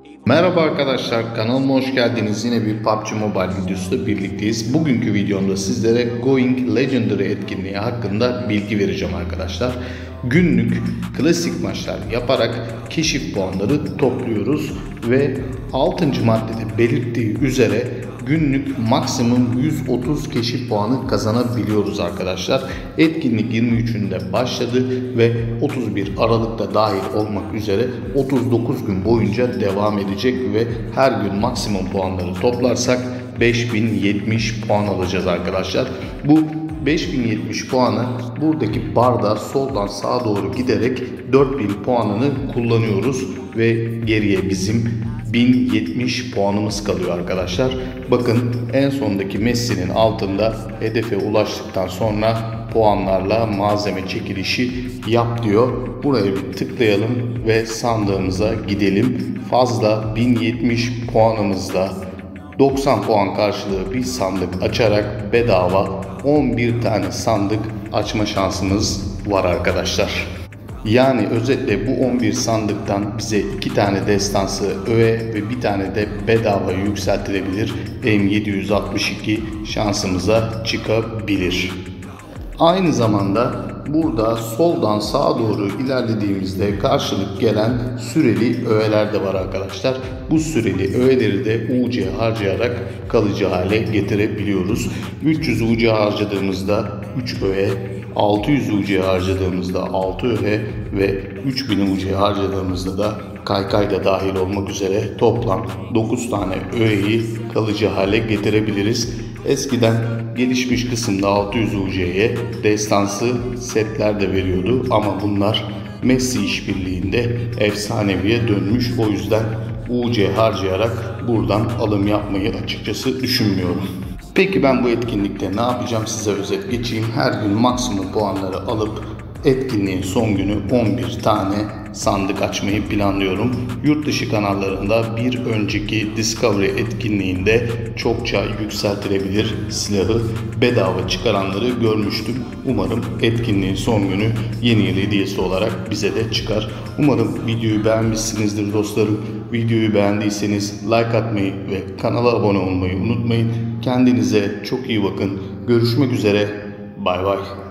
Merhaba arkadaşlar, kanalıma hoş geldiniz. Yine bir PUBG Mobile videosuyla birlikteyiz. Bugünkü videomda sizlere Going Legendary etkinliği hakkında bilgi vereceğim arkadaşlar. Günlük klasik maçlar yaparak keşif puanları topluyoruz ve 6. maddede belirttiği üzere günlük maksimum 130 keşif puanı kazanabiliyoruz arkadaşlar. Etkinlik 23'ünde başladı ve 31 Aralık'ta dahil olmak üzere 39 gün boyunca devam edecek ve her gün maksimum puanları toplarsak 5070 puan alacağız arkadaşlar. Bu 5070 puanı buradaki barda soldan sağa doğru giderek 4000 puanını kullanıyoruz ve geriye bizim 1070 puanımız kalıyor arkadaşlar. Bakın en sondaki Messi'nin altında hedefe ulaştıktan sonra puanlarla malzeme çekilişi yap diyor. Buraya bir tıklayalım ve sandığımıza gidelim. Fazla 1070 puanımızda 90 puan karşılığı bir sandık açarak bedava 11 tane sandık açma şansımız var arkadaşlar. Yani özetle bu 11 sandıktan bize 2 tane destansı öğe ve bir tane de bedava yükseltilebilir M762 şansımıza çıkabilir. Aynı zamanda burada soldan sağa doğru ilerlediğimizde karşılık gelen süreli öğeler de var arkadaşlar. Bu süreli öğeleri de UC harcayarak kalıcı hale getirebiliyoruz. 300 UC harcadığımızda 3 öğe, 600 UC harcadığımızda 6 öğe ve 3000 UC harcadığımızda da kaykay da dahil olmak üzere toplam 9 tane öğeyi kalıcı hale getirebiliriz. Eskiden gelişmiş kısımda 600 UC'ye destansı setler de veriyordu ama bunlar Messi işbirliğinde efsaneviye dönmüş. O yüzden UC harcayarak buradan alım yapmayı açıkçası düşünmüyorum. Peki ben bu etkinlikte ne yapacağım, size özet geçeyim. Her gün maksimum puanları alıp etkinliğin son günü 11 tane sandık açmayı planlıyorum. Yurt dışı kanallarında bir önceki Discovery etkinliğinde çokça yükseltilebilir silahı bedava çıkaranları görmüştüm. Umarım etkinliğin son günü yeni yıl hediyesi olarak bize de çıkar. Umarım videoyu beğenmişsinizdir dostlarım. Videoyu beğendiyseniz like atmayı ve kanala abone olmayı unutmayın. Kendinize çok iyi bakın. Görüşmek üzere. Bay bay.